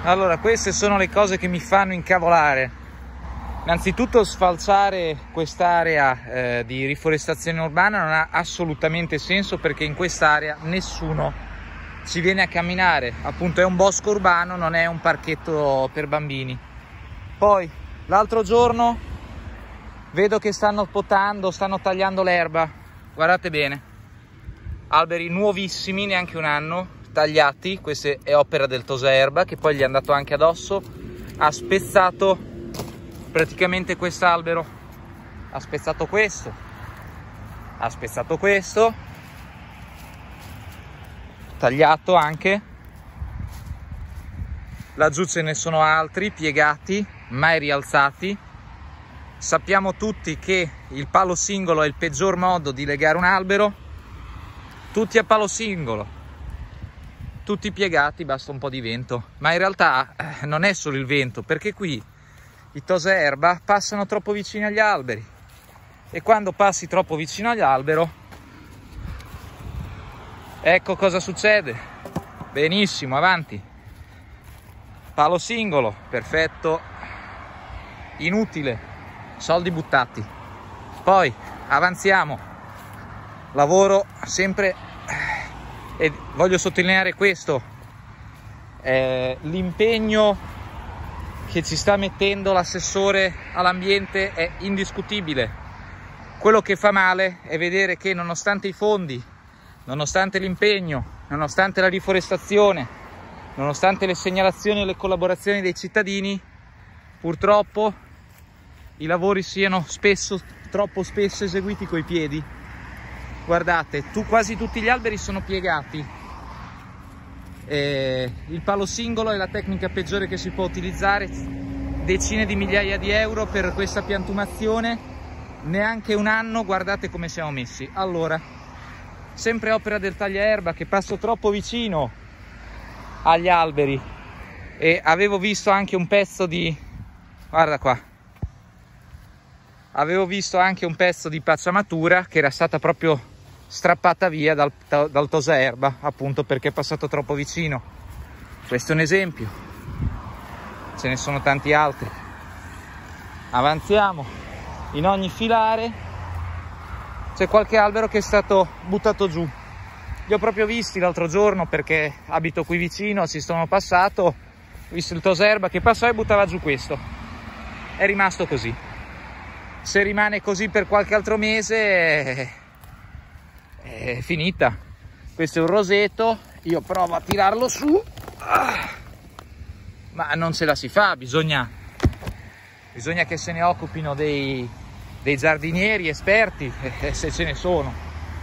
Allora, queste sono le cose che mi fanno incavolare. Innanzitutto, sfalciare quest'area di riforestazione urbana non ha assolutamente senso, perché in quest'area nessuno ci viene a camminare. Appunto, è un bosco urbano, non è un parchetto per bambini. Poi, l'altro giorno vedo che stanno potando, stanno tagliando l'erba. Guardate bene, alberi nuovissimi, neanche un anno, tagliati. Questa è opera del Tosaerba, che poi gli è andato anche addosso. Ha spezzato praticamente quest'albero, ha spezzato questo, ha spezzato questo, tagliato anche. Laggiù ce ne sono altri piegati, mai rialzati. Sappiamo tutti che il palo singolo è il peggior modo di legare un albero. Tutti a palo singolo, tutti piegati, basta un po' di vento. Ma in realtà non è solo il vento, perché qui i Tosaerba passano troppo vicini agli alberi, e quando passi troppo vicino all'albero, ecco cosa succede. Benissimo, avanti. Palo singolo, perfetto, inutile, soldi buttati. Poi avanziamo, lavoro sempre, e voglio sottolineare questo, l'impegno che ci sta mettendo l'assessore all'ambiente è indiscutibile. Quello che fa male è vedere che, nonostante i fondi, nonostante l'impegno, nonostante la riforestazione, nonostante le segnalazioni e le collaborazioni dei cittadini, purtroppo i lavori siano troppo spesso eseguiti coi piedi. Guardate, quasi tutti gli alberi sono piegati. Il palo singolo è la tecnica peggiore che si può utilizzare. Decine di migliaia di euro per questa piantumazione, neanche un anno. Guardate come siamo messi. Allora, sempre opera del tagliaerba, che passo troppo vicino agli alberi, e avevo visto anche un pezzo di, guarda qua, avevo visto anche un pezzo di pacciamatura che era stata proprio strappata via dal Tosaerba, appunto perché è passato troppo vicino. Questo è un esempio, ce ne sono tanti altri. Avanziamo, in ogni filare c'è qualche albero che è stato buttato giù. Li ho proprio visti l'altro giorno, perché abito qui vicino, ci sono passato, ho visto il Tosaerba che passò e buttava giù questo. È rimasto così. Se rimane così per qualche altro mese è finita. Questo è un roseto, io provo a tirarlo su, ma non ce la si fa. Bisogna che se ne occupino dei giardinieri esperti, se ce ne sono.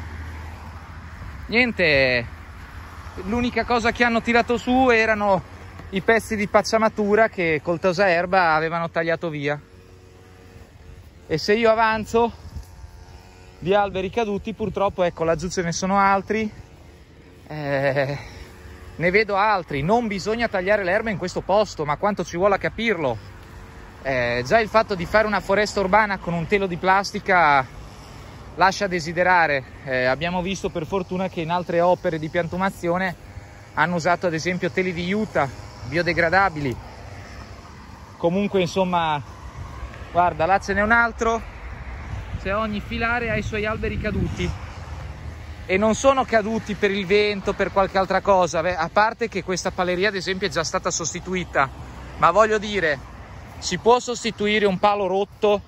Niente, l'unica cosa che hanno tirato su erano i pezzi di pacciamatura che col Tosaerba avevano tagliato via. E se io avanzo di alberi caduti, purtroppo, ecco, laggiù ce ne sono altri, ne vedo altri. Non bisogna tagliare l'erba in questo posto, ma quanto ci vuole a capirlo. Già il fatto di fare una foresta urbana con un telo di plastica lascia desiderare. Abbiamo visto, per fortuna, che in altre opere di piantumazione hanno usato ad esempio teli di juta biodegradabili. Comunque, insomma, guarda, là ce n'è un altro. Cioè, ogni filare ha i suoi alberi caduti, e non sono caduti per il vento, per qualche altra cosa. A parte che questa paleria, ad esempio, è già stata sostituita, ma voglio dire, si può sostituire un palo rotto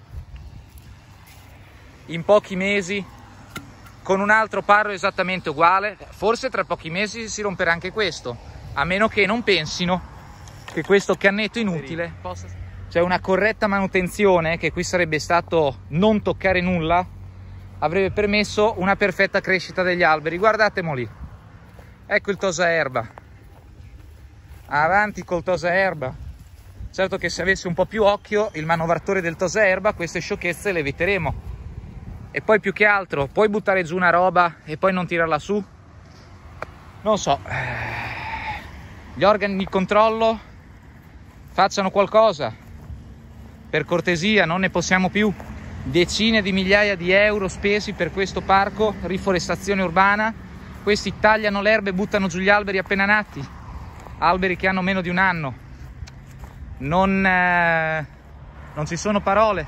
in pochi mesi con un altro palo esattamente uguale? Forse tra pochi mesi si romperà anche questo, a meno che non pensino che questo cannetto inutile possa... Cioè, una corretta manutenzione, che qui sarebbe stato non toccare nulla, avrebbe permesso una perfetta crescita degli alberi. Guardatemo lì, ecco il Tosaerba, avanti col Tosaerba. Certo che se avesse un po' più occhio il manovratore del Tosaerba, queste sciocchezze le eviteremo. E poi, più che altro, puoi buttare giù una roba e poi non tirarla su? Non so, gli organi di controllo facciano qualcosa. Per cortesia, non ne possiamo più. Decine di migliaia di euro spesi per questo parco, riforestazione urbana. Questi tagliano l'erba e buttano giù gli alberi appena nati, alberi che hanno meno di un anno. non ci sono parole.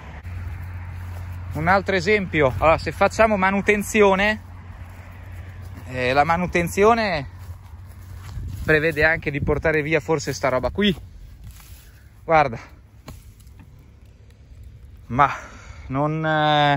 Un altro esempio, allora, se facciamo manutenzione, la manutenzione prevede anche di portare via forse sta roba qui, guarda, ma non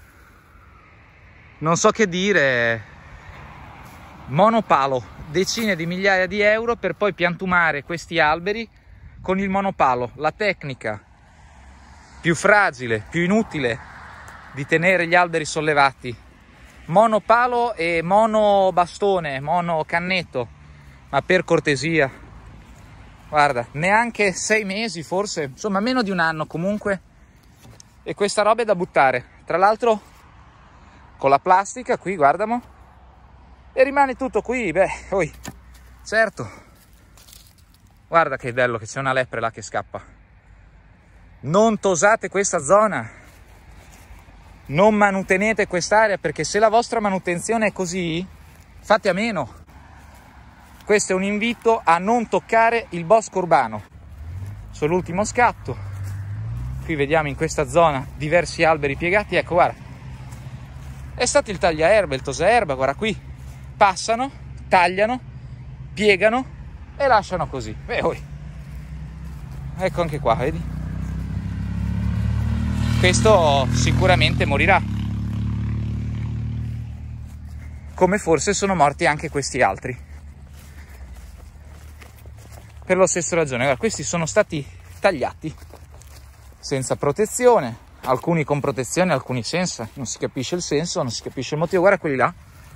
so che dire. Monopalo, decine di migliaia di euro per poi piantumare questi alberi con il monopalo, la tecnica più fragile, più inutile di tenere gli alberi sollevati. Monopalo e monobastone, monocannetto, ma per cortesia, guarda, neanche 6 mesi forse, insomma meno di un anno comunque, e questa roba è da buttare, tra l'altro con la plastica qui, guardamo, e rimane tutto qui. Beh, poi certo, guarda che bello che c'è una lepre là che scappa. Non tosate questa zona, non manutenete quest'area, perché se la vostra manutenzione è così, fate a meno. Questo è un invito a non toccare il bosco urbano. Sull'ultimo scatto, qui vediamo in questa zona diversi alberi piegati, ecco guarda, è stato il tagliaerba, il tosaerba, guarda qui, passano, tagliano, piegano e lasciano così. Beh, ecco anche qua, vedi? Questo sicuramente morirà, come forse sono morti anche questi altri, per la stessa ragione. Guarda, questi sono stati tagliati senza protezione, alcuni con protezione, alcuni senza, non si capisce il senso, non si capisce il motivo. Guarda quelli là,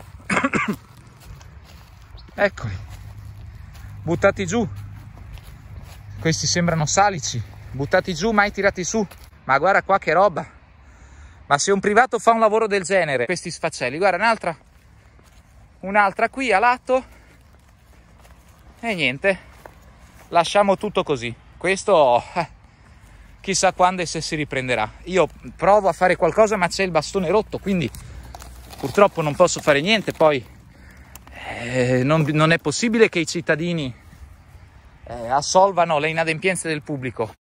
eccoli, buttati giù, questi sembrano salici, buttati giù, mai tirati su. Ma guarda qua che roba, ma se un privato fa un lavoro del genere, questi sfaccelli, guarda un'altra qui a lato, e niente, lasciamo tutto così. Questo chissà quando e se si riprenderà. Io provo a fare qualcosa, ma c'è il bastone rotto, quindi purtroppo non posso fare niente. Poi non è possibile che i cittadini assolvano le inadempienze del pubblico.